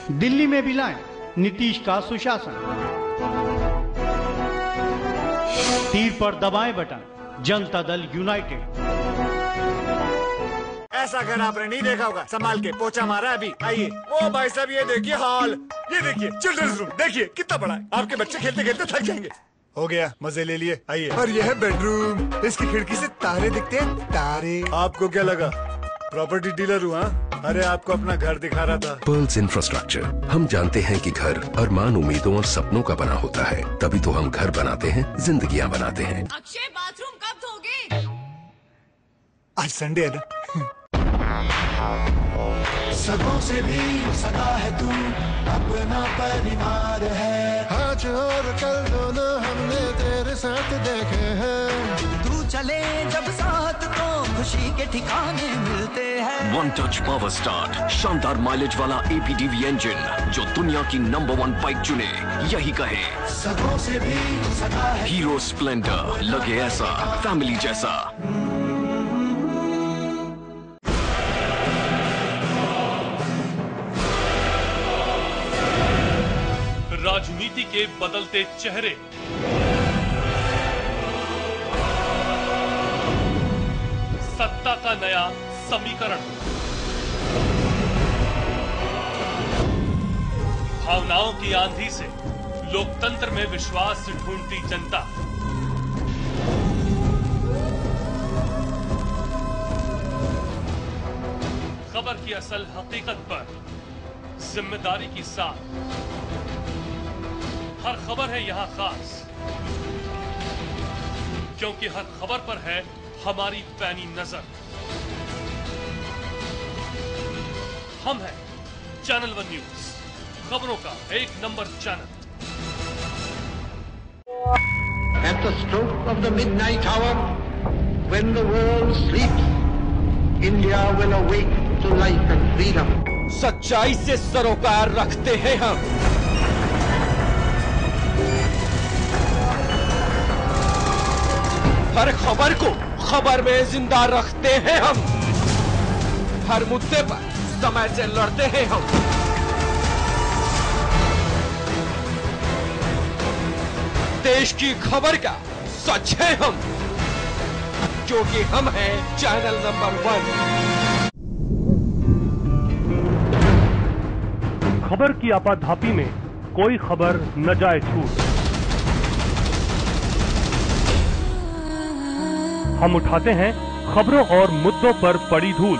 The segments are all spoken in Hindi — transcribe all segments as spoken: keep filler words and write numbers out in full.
दिल्ली में भी लाएं नीतीश का सुशासन। तीर पर दबाएं बटन, जनता दल यूनाइटेड। ऐसा घर आपने नहीं देखा होगा, संभाल के पोछा मारा अभी। आइए। ओ भाई साहब, ये देखिए हॉल, ये देखिए चिल्ड्रंस रूम, देखिए कितना बड़ा है। आपके बच्चे खेलते खेलते थक जाएंगे। हो गया, मजे ले लिए। आइए। और यह है बेडरूम, इसकी खिड़की से तारे दिखते हैं, तारे। आपको क्या लगा प्रॉपर्टी डीलर हुआ? अरे आपको अपना घर दिखा रहा था। Pearls Infrastructure. हम जानते हैं कि घर अरमान, उम्मीदों और सपनों का बना होता है, तभी तो हम घर बनाते हैं, जिंदगियां बनाते हैं। अक्षय, बाथरूम कब धोगे? आज संडे है ना। सगों से भी सगा है तू, अपना परिवार है। आज और कल दोनों हमने तेरे साथ देखे हैं। तू चले जब साथ तो खुशी के ठिकाने मिलते हैं। वन टच पावर स्टार्ट, शानदार माइलेज वाला एपीडीवी इंजन जो दुनिया की नंबर वन बाइक चुने, यही कहे। सगों से भी सगा है। हीरो स्प्लेंडर, लगे ऐसा फैमिली जैसा। राजनीति के बदलते चेहरे, सत्ता का नया समीकरण, भावनाओं की आंधी से लोकतंत्र में विश्वास ढूंढती जनता, खबर की असल हकीकत पर जिम्मेदारी की साथ हर खबर है यहाँ खास, क्योंकि हर खबर पर है हमारी पैनी नजर। हम हैं चैनल वन न्यूज, खबरों का एक number channel. At the stroke of the midnight hour, when the world sleeps, India will awake to life and freedom. सच्चाई से सरोकार रखते हैं हम, हर खबर को खबर में जिंदा रखते हैं हम, हर मुद्दे पर समय से लड़ते हैं हम। देश की खबर का सच है हम, क्योंकि हम हैं चैनल नंबर वन। खबर की आपाधापी में कोई खबर न जाए छूट। हम उठाते हैं खबरों और मुद्दों पर पड़ी धूल,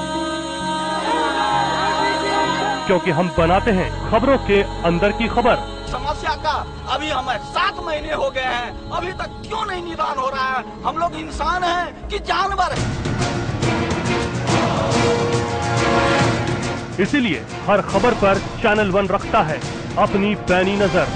क्योंकि हम बनाते हैं खबरों के अंदर की खबर। समस्या का अभी हमें सात महीने हो गए हैं, अभी तक क्यों नहीं निदान हो रहा है? हम लोग इंसान हैं कि जानवर हैं? इसीलिए हर खबर पर चैनल वन रखता है अपनी पैनी नजर।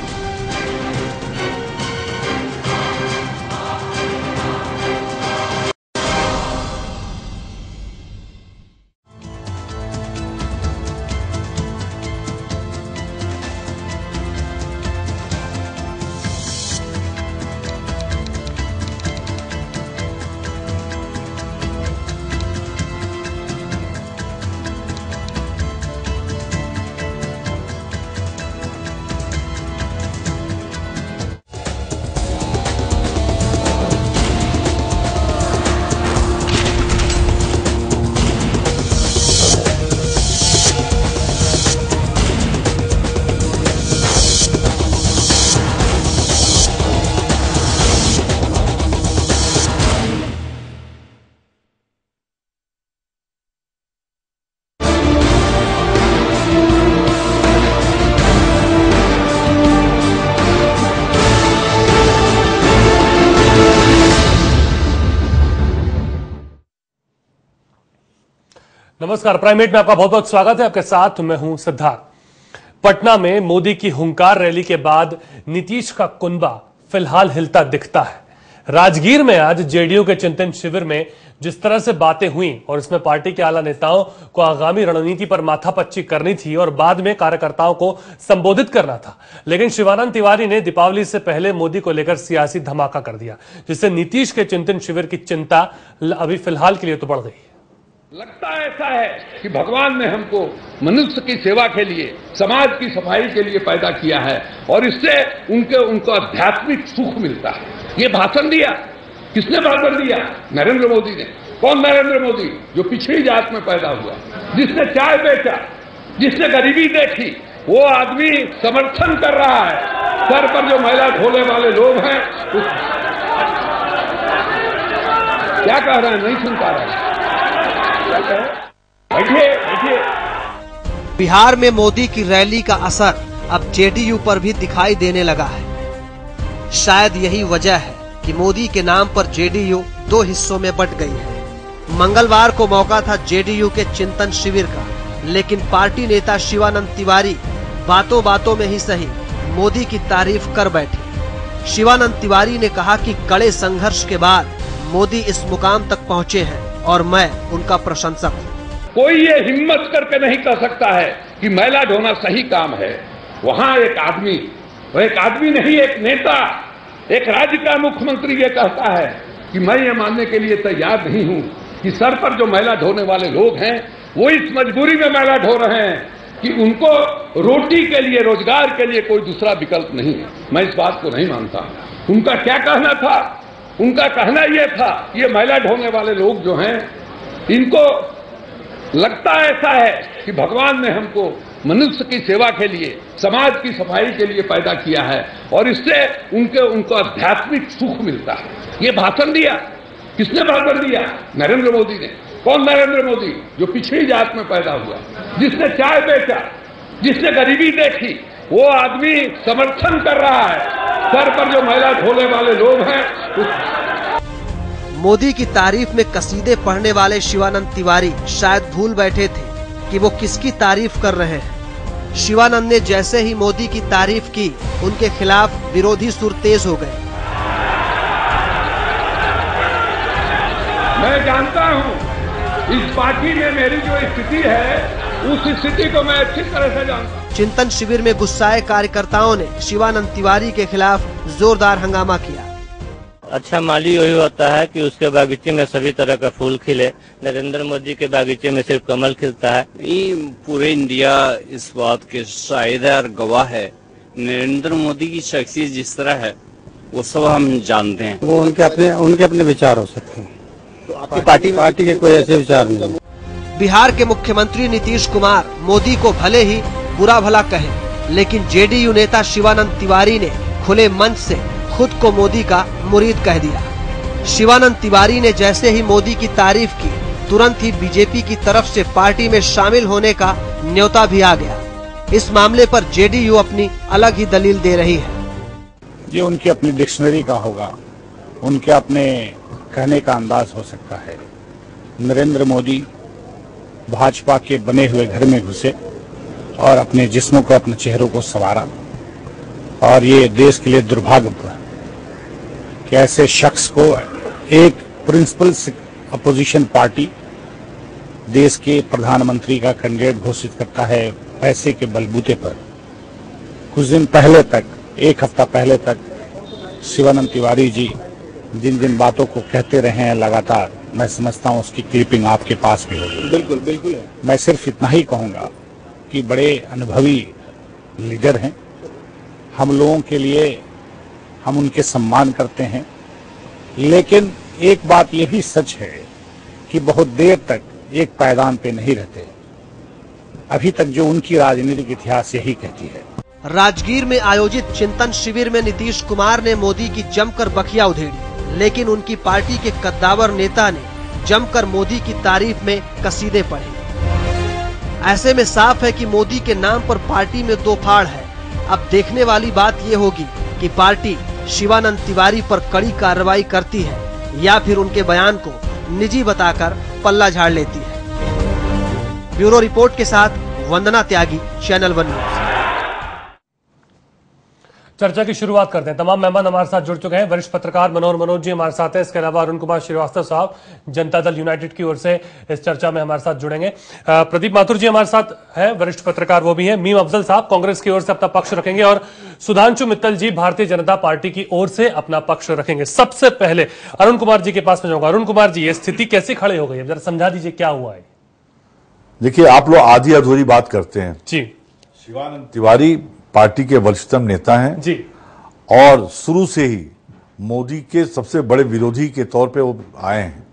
नमस्कार, प्राइमेट में आपका बहुत बहुत स्वागत है। आपके साथ मैं हूं सिद्धार्थ। पटना में मोदी की हुंकार रैली के बाद नीतीश का कुनबा फिलहाल हिलता दिखता है। राजगीर में आज जेडीयू के चिंतन शिविर में जिस तरह से बातें हुई और इसमें पार्टी के आला नेताओं को आगामी रणनीति पर माथापच्ची करनी थी और बाद में कार्यकर्ताओं को संबोधित करना था, लेकिन शिवानंद तिवारी ने दीपावली से पहले मोदी को लेकर सियासी धमाका कर दिया, जिससे नीतीश के चिंतन शिविर की चिंता अभी फिलहाल के लिए तो बढ़ गई है। लगता ऐसा है कि भगवान ने हमको मनुष्य की सेवा के लिए, समाज की सफाई के लिए पैदा किया है और इससे उनके उनको आध्यात्मिक सुख मिलता है। ये भाषण दिया, किसने भाषण दिया? नरेंद्र मोदी ने। कौन नरेंद्र मोदी? जो पिछड़ी जात में पैदा हुआ, जिसने चाय बेचा, जिसने गरीबी देखी, वो आदमी समर्थन कर रहा है। सर पर जो मैला ढोने वाले लोग हैं उस... क्या कह रहे हैं? नहीं सुन पा रहे हैं। बैठिए बैठिए। बिहार में मोदी की रैली का असर अब जेडीयू पर भी दिखाई देने लगा है। शायद यही वजह है कि मोदी के नाम पर जेडीयू दो हिस्सों में बंट गई है। मंगलवार को मौका था जेडीयू के चिंतन शिविर का, लेकिन पार्टी नेता शिवानंद तिवारी बातों बातों में ही सही मोदी की तारीफ कर बैठे। शिवानंद तिवारी ने कहा कि कड़े संघर्ष के बाद मोदी इस मुकाम तक पहुंचे हैं और मैं उनका प्रशंसक हूँ। कोई ये हिम्मत करके नहीं कह सकता है कि मैला ढोना सही काम है। वहाँ एक आदमी, वो एक आदमी नहीं, एक नेता, एक राज्य का मुख्यमंत्री ये कहता है कि मैं ये मानने के लिए तैयार नहीं हूँ कि सर पर जो मैला ढोने वाले लोग हैं वो इस मजबूरी में मैला ढो रहे हैं कि उनको रोटी के लिए, रोजगार के लिए कोई दूसरा विकल्प नहीं है। मैं इस बात को नहीं मानता। उनका क्या कहना था? उनका कहना यह था, ये मैला ढोने वाले लोग जो हैं, इनको लगता ऐसा है कि भगवान ने हमको मनुष्य की सेवा के लिए, समाज की सफाई के लिए पैदा किया है और इससे उनके उनको आध्यात्मिक सुख मिलता है। ये भाषण दिया, किसने भाषण दिया? नरेंद्र मोदी ने। कौन नरेंद्र मोदी? जो पिछड़ी जात में पैदा हुआ, जिसने चाय बेचा, जिसने गरीबी देखी, वो आदमी समर्थन कर रहा है। सर पर जो मैला ढोने वाले लोग हैं उस... मोदी की तारीफ में कसीदे पढ़ने वाले शिवानंद तिवारी शायद भूल बैठे थे कि वो किसकी तारीफ कर रहे हैं। शिवानंद ने जैसे ही मोदी की तारीफ की, उनके खिलाफ विरोधी सुर तेज हो गए। मैं जानता हूँ इस पार्टी में मेरी जो स्थिति है, उस स्थिति को मैं अच्छी तरह से जानता हूँ। चिंतन शिविर में गुस्साए कार्यकर्ताओं ने शिवानंद तिवारी के खिलाफ जोरदार हंगामा किया। अच्छा माली वही होता है कि उसके बागीचे में सभी तरह का फूल खिले, नरेंद्र मोदी के बागीचे में सिर्फ कमल खिलता है। ये पूरे इंडिया इस बात के शाहिद है और गवाह है। नरेंद्र मोदी की शख्सियत जिस तरह है वो सब हम जानते हैं। वो उनके अपने उनके अपने विचार हो सकते हैं, तो आपकी पार्टी पार्टी के कोई ऐसे विचार नहीं। बिहार के मुख्यमंत्री नीतीश कुमार मोदी को भले ही बुरा भला कहे, लेकिन जेडीयू नेता शिवानंद तिवारी ने खुले मंच से खुद को मोदी का मुरीद कह दिया। शिवानंद तिवारी ने जैसे ही मोदी की तारीफ की, तुरंत ही बीजेपी की तरफ से पार्टी में शामिल होने का न्योता भी आ गया। इस मामले पर जेडीयू अपनी अलग ही दलील दे रही है। ये उनकी अपनी डिक्शनरी का होगा, उनके अपने कहने का अंदाज हो सकता है। नरेंद्र मोदी भाजपा के बने हुए घर में घुसे और अपने जिस्मों को, अपने चेहरों को संवारा, और ये देश के लिए दुर्भाग्यपूर्ण कि ऐसे शख्स को एक प्रिंसिपल अपोजिशन पार्टी देश के प्रधानमंत्री का कैंडिडेट घोषित करता है पैसे के बलबूते पर। कुछ दिन पहले तक, एक हफ्ता पहले तक शिवानंद तिवारी जी जिन जिन बातों को कहते रहे हैं लगातार, मैं समझता हूं उसकी क्लिपिंग आपके पास भी होगी। बिल्कुल बिल्कुल। मैं सिर्फ इतना ही कहूंगा कि बड़े अनुभवी लीडर हैं, हम लोगों के लिए हम उनके सम्मान करते हैं, लेकिन एक बात यह भी सच है कि बहुत देर तक एक पायदान पे नहीं रहते। अभी तक जो उनकी राजनीतिक इतिहास यही कहती है। राजगीर में आयोजित चिंतन शिविर में नीतीश कुमार ने मोदी की जमकर बखिया उधेड़ी, लेकिन उनकी पार्टी के कद्दावर नेता ने जमकर मोदी की तारीफ में कसीदे पढ़े। ऐसे में साफ है कि मोदी के नाम पर पार्टी में दो फाड़ है। अब देखने वाली बात ये होगी कि पार्टी शिवानंद तिवारी पर कड़ी कार्रवाई करती है या फिर उनके बयान को निजी बताकर पल्ला झाड़ लेती है। ब्यूरो रिपोर्ट के साथ Vandana Tyagi, channel one news. चर्चा की शुरुआत करते हैं। तमाम मेहमान हमारे साथ जुड़ चुके हैं। वरिष्ठ पत्रकार मनोहर मनोज जी हमारे साथ हैं। इसके अलावा अरुण कुमार श्रीवास्तव साहब जनता दल यूनाइटेड की ओर से इस चर्चा में हमारे साथ जुड़ेंगे। प्रदीप माथुर जी हमारे साथ हैं, वरिष्ठ पत्रकार वो भी हैं। मीम अफजल साहब कांग्रेस की ओर से अपना पक्ष रखेंगे और सुधांशु मित्तल जी भारतीय जनता पार्टी की ओर से अपना पक्ष रखेंगे। सबसे पहले अरुण कुमार जी के पास में जाऊंगा। अरुण कुमार जी, ये स्थिति कैसे खड़ी हो गई है, जरा समझा दीजिए क्या हुआ है। देखिए, आप लोग आधी अधूरी बात करते हैं जी। शिवानंद तिवारी पार्टी के वरिष्ठतम नेता हैं जी, और शुरू से ही मोदी के सबसे बड़े विरोधी के तौर पे वो आए हैं।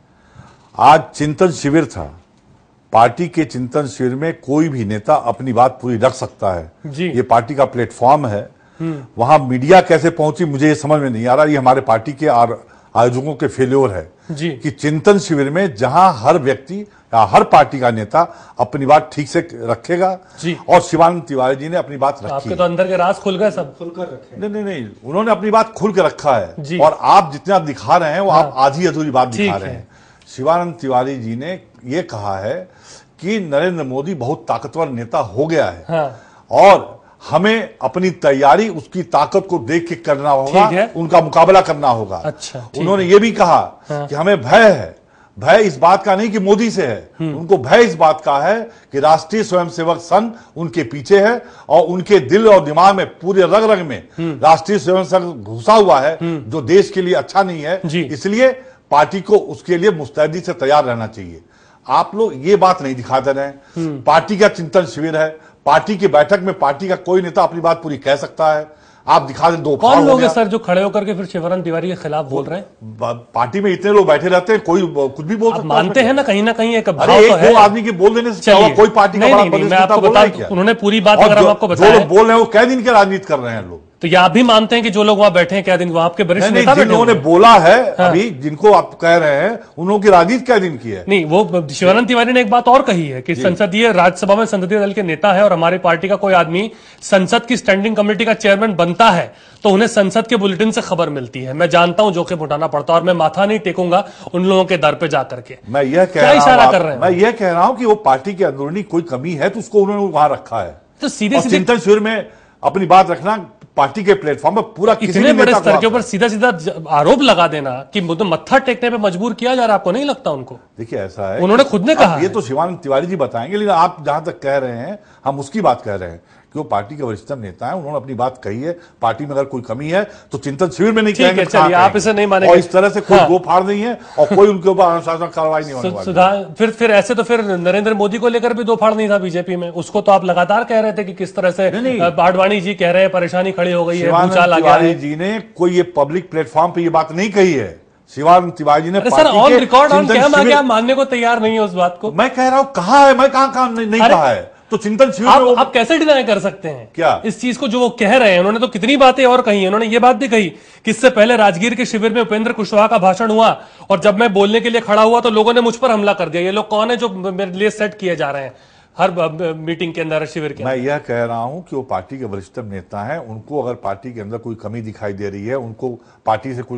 आज चिंतन शिविर था, पार्टी के चिंतन शिविर में कोई भी नेता अपनी बात पूरी रख सकता है जी। ये पार्टी का प्लेटफॉर्म है। वहां मीडिया कैसे पहुंची मुझे ये समझ में नहीं आ रहा। ये हमारे पार्टी के आयोजकों के फेल्योर है जी। कि चिंतन शिविर में जहां हर व्यक्ति या हर पार्टी का नेता अपनी बात ठीक से रखेगा जी। और शिवानंद तिवारी जी ने अपनी बात रखी। आपके तो अंदर के राज खुल गए, सब खुलकर रखे। नहीं नहीं नहीं, उन्होंने अपनी बात खुल के रखा है जी। और आप जितना दिखा रहे हैं वो हाँ। आप आधी अधूरी बात दिखा ठीक रहे है। हैं। शिवानंद तिवारी जी ने ये कहा है कि नरेंद्र मोदी बहुत ताकतवर नेता हो गया है हाँ। और हमें अपनी तैयारी उसकी ताकत को देख के करना होगा, उनका मुकाबला करना होगा। अच्छा, उन्होंने ये भी कहा हाँ। कि हमें भय है। भय इस बात का नहीं कि मोदी से है, उनको भय इस बात का है कि राष्ट्रीय स्वयंसेवक संघ उनके पीछे है और उनके दिल और दिमाग में, पूरे रग रग में राष्ट्रीय स्वयंसेवक घुसा हुआ है जो देश के लिए अच्छा नहीं है। इसलिए पार्टी को उसके लिए मुस्तैदी से तैयार रहना चाहिए। आप लोग ये बात नहीं दिखा दे रहे हैं। पार्टी का चिंतन शिविर है, पार्टी की बैठक में पार्टी का कोई नेता अपनी बात पूरी कह सकता है। आप दिखा दें दो कौन लोग हैं सर जो खड़े होकर के फिर शिवरानंद तिवारी के खिलाफ बोल रहे हैं? पार्टी में इतने लोग बैठे रहते हैं, कोई कुछ भी बोल सकता है। मानते हैं ना कहीं ना कहीं एक भाव अरे तो एक है। दो आदमी के बोल देने से कोई पार्टी का बड़ा मैं आपको बता, उन्होंने पूरी बात अगर हम आपको बताया, जो लोग बोल रहे हैं वो कै दिन के राजनीति कर रहे हैं लोग। तो ये आप भी मानते हैं कि जो लोग वहां बैठे हैं क्या दिन वहां आपके वरिष्ठ नेता बैठे हैं? जिन्होंने बोला है अभी, जिनको आप कह रहे हैं, उन्होंने राजनीति क्या दिन की है? नहीं, वो शिवानंद तिवारी ने एक बात और कही है कि संसदीय राज्यसभा में संसदीय दल के नेता है और हमारी पार्टी का कोई आदमी संसद की स्टैंडिंग कमेटी का चेयरमैन बनता है तो उन्हें संसद के बुलेटिन से खबर मिलती है। मैं जानता हूं जोखिम उठाना पड़ता है और मैं माथा नहीं टेकूंगा उन लोगों के दर पे जाकर के। मैं यह कह क्या इशारा कर रहे हैं? मैं यह कह रहा हूं कि वो पार्टी के अंदरूनी कोई कमी है तो उसको उन्होंने वहां रखा है। तो सीधे सीधे चिंतन शिविर में अपनी बात रखना, पार्टी के प्लेटफॉर्म पर पूरा इतने बड़े स्तर के ऊपर सीधा सीधा आरोप लगा देना कि मुझे मत्था टेकने पे मजबूर किया जा रहा है, आपको नहीं लगता उनको? देखिए ऐसा है, उन्होंने खुद ने कहा, ये तो शिवानंद तिवारी जी बताएंगे, लेकिन आप जहां तक कह रहे हैं हम उसकी बात कह रहे हैं कि वो पार्टी के वरिष्ठतम नेता है, उन्होंने अपनी बात कही है। पार्टी में अगर कोई कमी है तो चिंतन शिविर में नहीं कहेंगे, चलिए आप इसे नहीं मानेंगे और इस तरह से कोई गो फाड़ नहीं है और कोई उनके ऊपर अनुशासनात्मक कार्रवाई नहीं होने वाली। फिर फिर ऐसे तो फिर नरेंद्र मोदी को लेकर भी दो फाड़ नहीं था बीजेपी में, उसको तो आप लगातार कह रहे थे कि किस तरह से आडवाणी जी कह रहे हैं परेशानी खड़ी हो गई है, भूचाल आ गया है। जी ने कोई ये पब्लिक प्लेटफॉर्म पे ये बात नहीं कही है। शिवानंद तिवारी जी ने sir on record on camera क्या मानने को तैयार नहीं है उस बात को? मैं कह रहा हूं कहा है, मैं कहां कहां नहीं, नहीं कहा है। तो चिंतन शिविर आप, वो... आप कैसे डिनाई कर सकते हैं क्या इस चीज को जो वो कह रहे हैं? उन्होंने तो कितनी बातें और कही है। उन्होंने ये बात भी कही कि इससे पहले राजगीर के शिविर में उपेंद्र कुशवाहा का भाषण हुआ और जब मैं बोलने के लिए खड़ा हुआ तो लोगों ने मुझ पर हमला कर दिया। ये लोग कौन है जो मेरे लिए सेट किए जा रहे हैं हर मीटिंग के अंदर, शिविर के? मैं यह कह रहा हूं कि वो पार्टी के वरिष्ठतम नेता हैं, उनको अगर पार्टी के अंदर कोई कमी दिखाई दे रही है, उनको पार्टी से कोई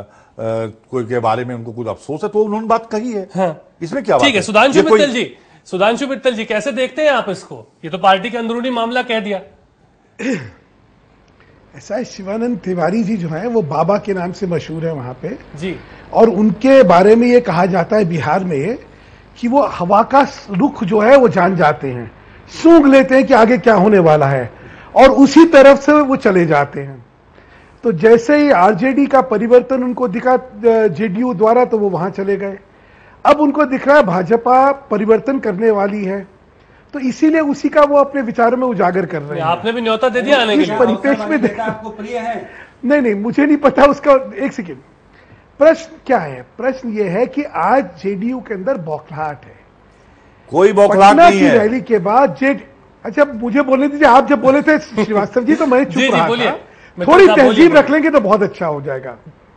कोई के बारे में उनको कुछ अफसोस है तो उन्होंने बात कही है। हाँ। इसमें क्या बात है? ठीक है, सुधांशु मित्तल जी, सुधांशु मित्तल जी कैसे देखते हैं आप इसको? ये तो पार्टी के अंदरूनी मामला कह दिया। ऐसा है, शिवानंद तिवारी जी जो है वो बाबा के नाम से मशहूर है वहां पे जी, और उनके बारे में ये कहा जाता है बिहार में कि वो हवा का रुख जो है वो जान जाते हैं, सूंघ लेते हैं कि आगे क्या होने वाला है और उसी तरफ से वो चले जाते हैं। तो जैसे ही आरजेडी का परिवर्तन उनको दिखा जेडीयू द्वारा तो वो वहां चले गए। अब उनको दिख रहा है भाजपा परिवर्तन करने वाली है तो इसीलिए उसी का वो अपने विचारों में उजागर कर रहे हैं। आपने भी न्योता दे दिया आने के लिए? परिपेक्ष में आपको प्रिय है? नहीं नहीं, मुझे नहीं पता उसका। एक सेकेंड, प्रश्न क्या है? प्रश्न ये है कि आज जेडीयू के अंदर बौखलाहट है। कोई बौखलाहट नहीं है। रैली के बाद जेड अच्छा मुझे बोलने दीजिए, आप जब बोले थे श्रीवास्तव जी तो मैं चुप रहा था। थोड़ी तहजीब रख लेंगे तो बहुत अच्छा हो जाएगा।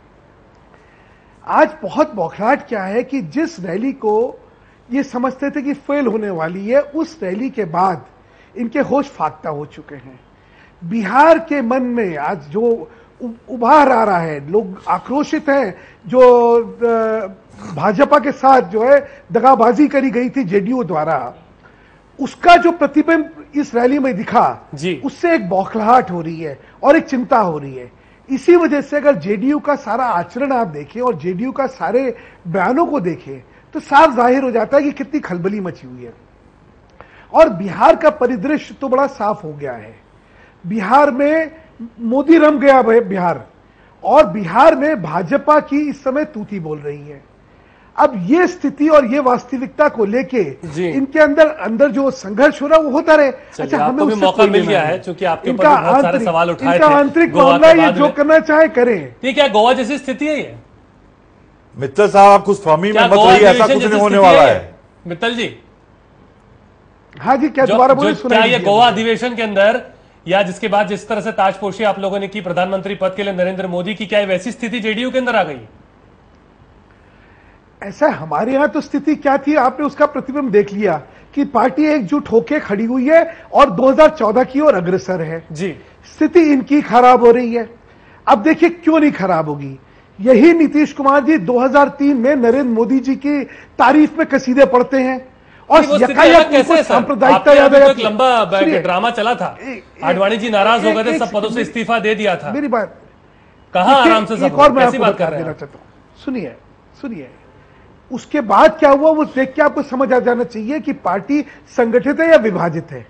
आज बहुत बौखलाहट क्या है कि जिस रैली को ये समझते थे कि फेल होने वाली है, उस रैली के बाद इनके होश फाख्ता हो चुके हैं। बिहार के मन में आज जो उभार आ रहा है, लोग आक्रोशित हैं, जो भाजपा के साथ जो है दगाबाजी करी गई थी जेडीयू द्वारा, उसका जो प्रतिबिंब इस रैली में दिखा जी, उससे एक बौखलाहट हो रही है और एक चिंता हो रही है। इसी वजह से अगर जेडीयू का सारा आचरण आप देखें और जेडीयू का सारे बयानों को देखें तो साफ जाहिर हो जाता है कि कितनी खलबली मची हुई है। और बिहार का परिदृश्य तो बड़ा साफ हो गया है। बिहार में मोदी रम गया बिहार, और बिहार में भाजपा की इस समय तूती बोल रही है। अब ये स्थिति और ये वास्तविकता को लेके इनके अंदर अंदर जो संघर्ष हो रहा है वो होता रहे। अच्छा, हमें भी मौका मिल गया है क्योंकि आपके ऊपर बहुत सारे सवाल उठाए थे। इनका आंतरिक मामला, ये जो करना चाहे करें। ये क्या गोवा जैसी स्थिति है? ये मित्तल साहब कुछ फहमी में मत रहिए, ऐसा कुछ नहीं होने वाला है। मित्तल जी, हाँ जी, क्या दोबारा बोले? क्या ये गोवा अधिवेशन के अंदर या जिसके बाद जिस तरह से ताजपोशी आप लोगों ने की प्रधानमंत्री पद के लिए नरेंद्र मोदी की, क्या वैसी स्थिति जेडीयू के अंदर आ गई? ऐसा हमारे यहां तो स्थिति क्या थी, आपने उसका प्रतिबिंब देख लिया कि पार्टी एकजुट होकर खड़ी हुई है और दो हज़ार चौदह की ओर अग्रसर है जी। स्थिति इनकी खराब हो रही है। अब देखिए क्यों नहीं खराब होगी। यही नीतीश कुमार जी दो हज़ार तीन में नरेंद्र मोदी जी की तारीफ में कसीदे पढ़ते हैं और सांप्रदायिकता याद है। लंबा ड्रामा चला था, आडवाणी जी नाराज हो गए थे, सब पदों से इस्तीफा दे दिया था। मेरी बात कहा आराम से, एक और मैं आपको बता देना चाहता हूं, सुनिए सुनिए उसके बाद क्या हुआ वो देख के आपको समझ आ जाना चाहिए कि पार्टी संगठित है या विभाजित है।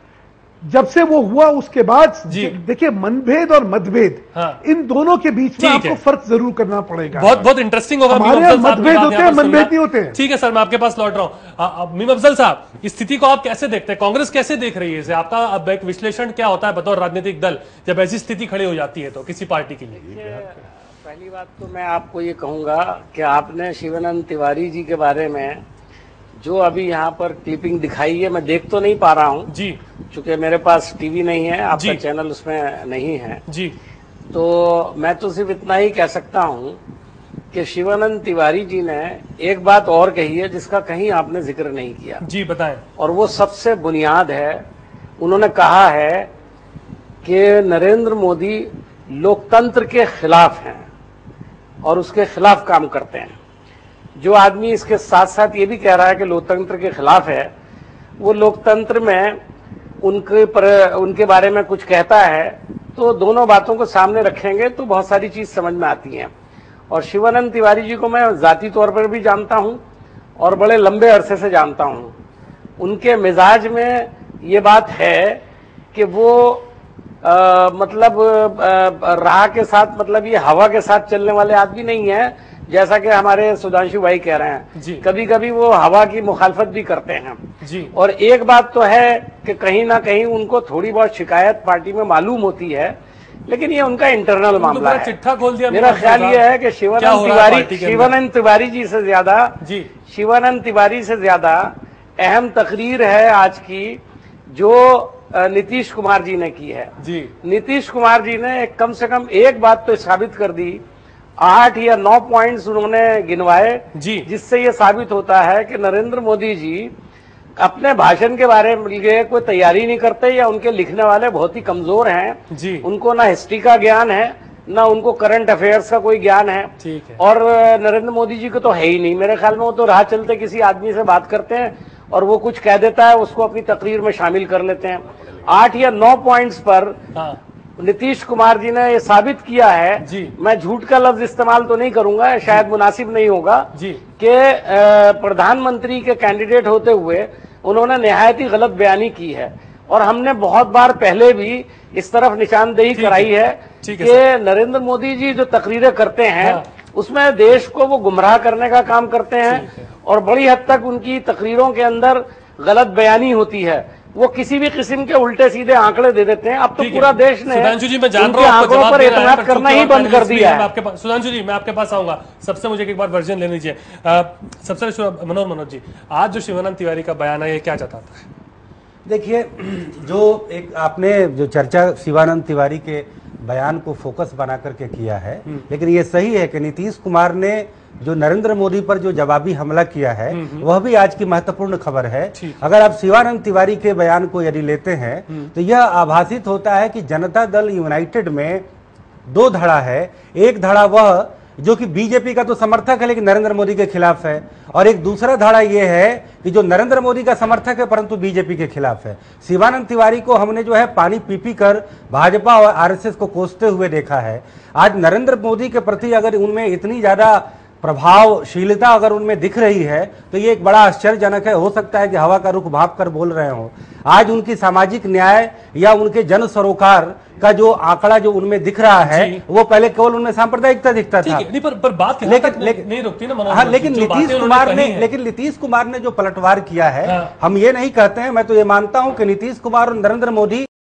जब से वो हुआ उसके बाद देखिए मनभेद और मतभेद, हाँ। इन दोनों के बीच में आपको फर्क जरूर करना पड़ेगा। बहुत बहुत इंटरेस्टिंग होगा। हमारे मतभेद होते हैं, मनभेद नहीं होते हैं। ठीक है सर, मैं आपके पास लौट रहा हूं। मीम अफजल साहब, इस स्थिति को आप कैसे देखते हैं? कांग्रेस कैसे देख रही है इसे? आपका अब एक विश्लेषण क्या होता है बतौर राजनीतिक दल जब ऐसी स्थिति खड़ी हो जाती है तो किसी पार्टी के लिए? पहली बात तो मैं आपको ये कहूंगा कि आपने शिवानंद तिवारी जी के बारे में जो अभी यहाँ पर क्लिपिंग दिखाई है, मैं देख तो नहीं पा रहा हूँ जी, चूंकि मेरे पास टीवी नहीं है, आपका चैनल उसमें नहीं है जी, तो मैं तो सिर्फ इतना ही कह सकता हूँ कि शिवानंद तिवारी जी ने एक बात और कही है जिसका कहीं आपने जिक्र नहीं किया जी, बताएं। और वो सबसे बुनियाद है। उन्होंने कहा है कि नरेंद्र मोदी लोकतंत्र के खिलाफ हैं और उसके खिलाफ काम करते हैं। जो आदमी इसके साथ साथ ये भी कह रहा है कि लोकतंत्र के खिलाफ है, वो लोकतंत्र में उनके पर उनके बारे में कुछ कहता है, तो दोनों बातों को सामने रखेंगे तो बहुत सारी चीज समझ में आती हैं। और शिवानंद तिवारी जी को मैं जाती तौर पर भी जानता हूं और बड़े लंबे अरसे से जानता हूं। उनके मिजाज में ये बात है कि वो आ, मतलब आ, राह के साथ, मतलब ये हवा के साथ चलने वाले आदमी नहीं है, जैसा कि हमारे सुधांशु भाई कह रहे हैं। कभी कभी वो हवा की मुखालफत भी करते हैं जी। और एक बात तो है कि कहीं ना कहीं उनको थोड़ी बहुत शिकायत पार्टी में मालूम होती है, लेकिन ये उनका इंटरनल मामला है। चिट्ठा खोल दिया। मेरा ख्याल ये है कि शिवानंद तिवारी शिवानंद तिवारी जी से ज्यादा जी शिवानंद तिवारी से ज्यादा अहम तकरीर है आज की जो नीतीश कुमार जी ने की है जी। नीतीश कुमार जी ने कम से कम एक बात तो साबित कर दी, आठ या नौ पॉइंट्स उन्होंने गिनवाए जी, जिससे ये साबित होता है कि नरेंद्र मोदी जी अपने भाषण के बारे में कोई तैयारी नहीं करते या उनके लिखने वाले बहुत ही कमजोर हैं जी। उनको ना हिस्ट्री का ज्ञान है, ना उनको करंट अफेयर्स का कोई ज्ञान है, ठीक है। और नरेंद्र मोदी जी को तो है ही नहीं। मेरे ख्याल में वो तो राह चलते किसी आदमी से बात करते हैं और वो कुछ कह देता है, उसको अपनी तकरीर में शामिल कर लेते हैं। आठ या नौ पॉइंट्स पर हाँ। नीतीश कुमार जी ने ये साबित किया है जी। मैं झूठ का लफ्ज इस्तेमाल तो नहीं करूंगा, शायद मुनासिब नहीं होगा कि प्रधानमंत्री के कैंडिडेट होते हुए उन्होंने निहायत ही गलत बयानी की है। और हमने बहुत बार पहले भी इस तरफ निशानदेही कराई है कि नरेंद्र मोदी जी जो तकरीरें करते हैं हाँ। उसमें देश को वो गुमराह करने का काम करते हैं और बड़ी हद तक उनकी तकरीरों के अंदर गलत बयानी होती है। वो किसी भी किस्म के उल्टे सीधे आंकड़े दे देते हैं। अब तो पूरा देश ने सुधांशु जी, मैं जान रहा हूं आंकड़ों पर एतमाद करना ही बंद कर दिया है। आपके पास सुधांशु जी, मैं आपके पास आऊंगा। सबसे मुझे एक बार वर्जन लेनी चाहिए। सबसे मनोज मनोज जी, आज जो शिवानंद तिवारी का बयान है ये क्या जताता है? देखिए, जो एक आपने जो चर्चा शिवानंद तिवारी के बयान को फोकस बना करके किया है, लेकिन ये सही है कि नीतीश कुमार ने जो नरेंद्र मोदी पर जो जवाबी हमला किया है वह भी आज की महत्वपूर्ण खबर है। अगर आप शिवानंद तिवारी के बयान को यदि लेते हैं तो यह आभासित होता है कि जनता दल यूनाइटेड में दो धड़ा है। एक धड़ा वह जो कि बीजेपी का तो समर्थक है लेकिन नरेंद्र मोदी के खिलाफ है, और एक दूसरा धाड़ा यह है कि जो नरेंद्र मोदी का समर्थक है परंतु बीजेपी के खिलाफ है। शिवानंद तिवारी को हमने जो है पानी पी पी कर भाजपा और आरएसएस को कोसते हुए देखा है। आज नरेंद्र मोदी के प्रति अगर उनमें इतनी ज्यादा प्रभावशीलता अगर उनमें दिख रही है तो ये एक बड़ा आश्चर्यजनक है। हो सकता है कि हवा का रुख भाप कर बोल रहे हो। आज उनकी सामाजिक न्याय या उनके जन सरोकार का जो आंकड़ा जो उनमें दिख रहा है वो पहले केवल उनमें सांप्रदायिकता दिखता था। नहीं, पर, पर बात लेकिन लेकिन नहीं रुकती ना मनोज। हाँ, लेकिन नीतीश कुमार ने लेकिन नीतीश कुमार ने जो पलटवार किया है, हम ये नहीं कहते हैं, मैं तो ये मानता हूं कि नीतीश कुमार और नरेंद्र मोदी